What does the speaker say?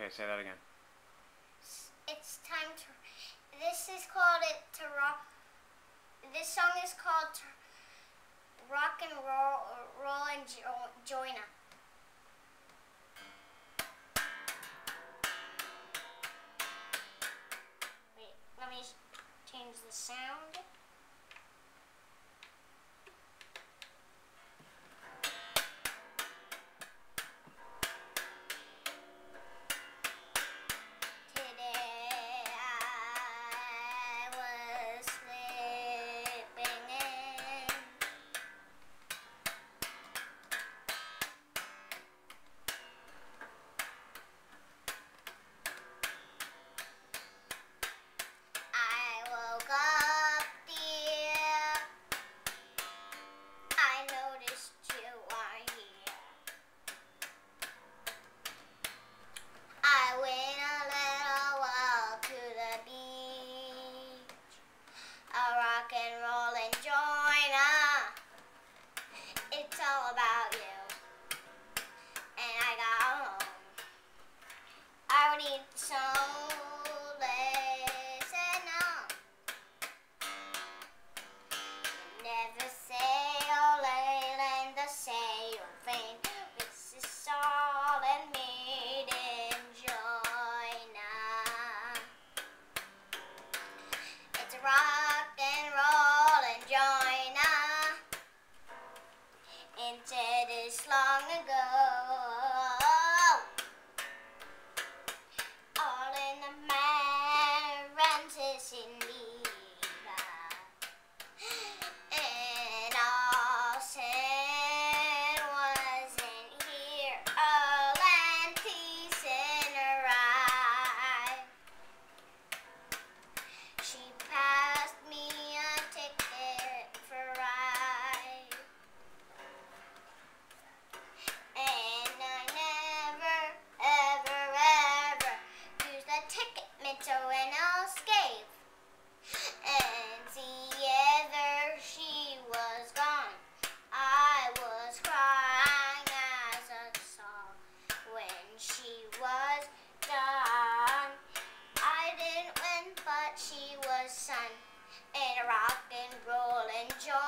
Okay, say that again. It's time to. This is called it to rock. This song is called Rock and Roll and Join Up. Wait, let me change the sound. Rock and roll and join into this long ago. All in the man runs his Geneva, and all sin wasn't here. All and peace in her eye. She passed me a ticket for ride, and I never, ever, ever used the ticket meant when I escape. And together she was gone. I was crying as I saw when she was done. I didn't win, but she was son in a rock and roll and joy.